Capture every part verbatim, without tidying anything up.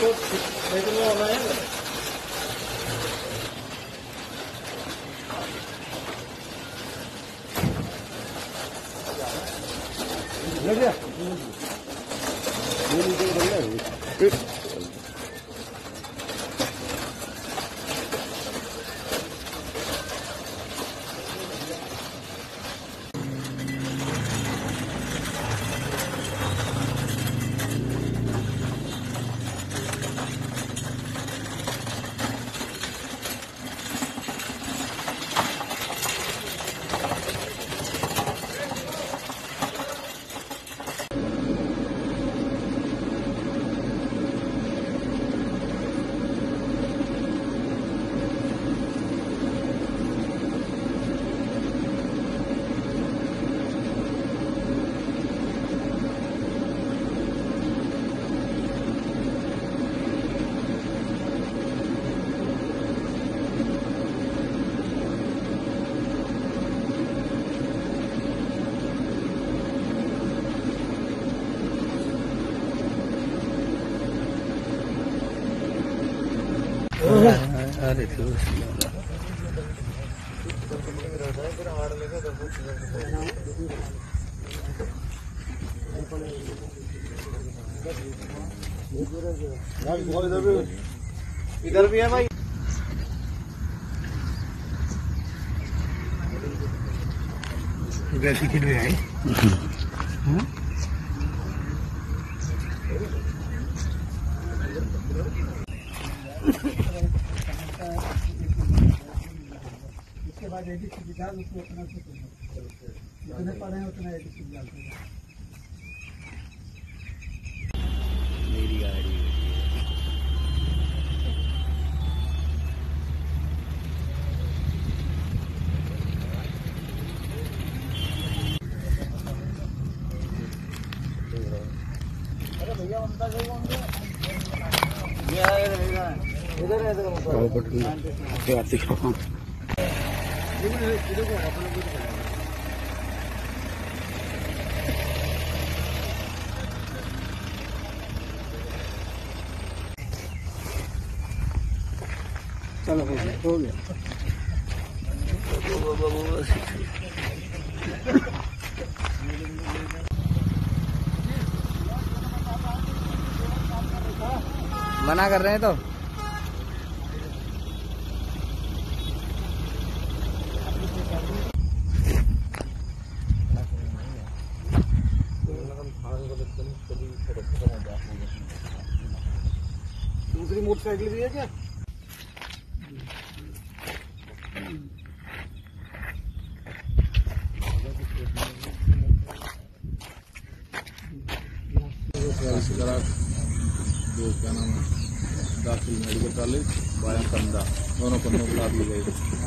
अरे तो इधर भी है भाई। वैसी किन में आई इसके बाद एडी सुविधा उसको अपना से जितने पढ़े हैं उतना एडी सुविधा मेरी गाड़ी अरे भैया उनका जो ये इधर है इधर चलो हो गया। मना कर रहे हैं तो दूसरी मोटरसाइकिल भी है क्या? जो क्या नाम है दाखिल मेडिकल कॉलेज बाया कंदा दोनों पन्नों को ली गई।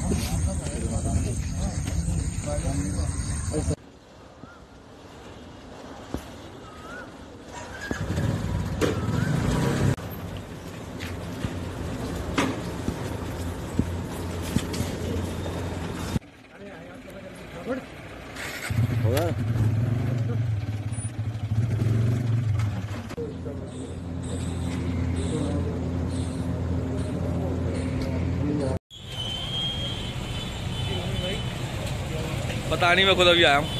पता नहीं, मैं खुद अभी आया हूँ।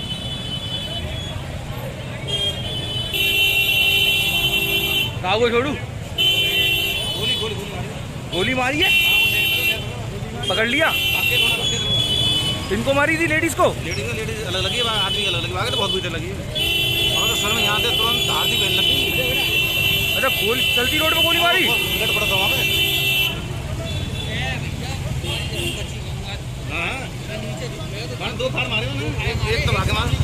कहाँ को छोड़ू? गोली गोली गोली मारी है, पकड़ लिया। इनको मारी थी लेडीज को? लेडीज को लेडीज अलग लगी, आदमी अलग लगी, आगे तो बहुत भीड़ लगी और तो सर में यहाँ से तुरंत धार दी पहन लगी। अच्छा, गोली चलती रोड पे गोली मारी? बुलेट पड़ा था वहाँ पे। हाँ दो फाड़ मारे उन्होंने, एक तो भागे मार।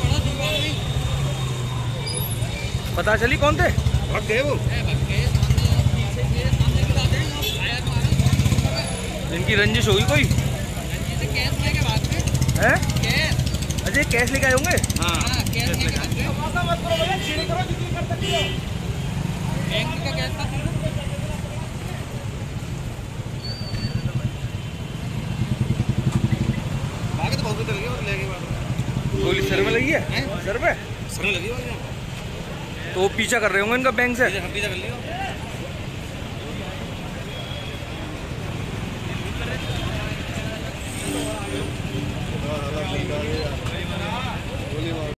पता चली कौन थे? भाग गए वो। इनकी रंजिश होगी कोई है? अजय कैश लेके आए होंगे। हाँ कैश लेके आए। आगे तो बहुत भीड़ लगी और ले गए। गोली सर में लगी है? सर पे सर में लगी। तो वो पीछा कर रहे होंगे इनका बैंक से। पीछा कर लिया।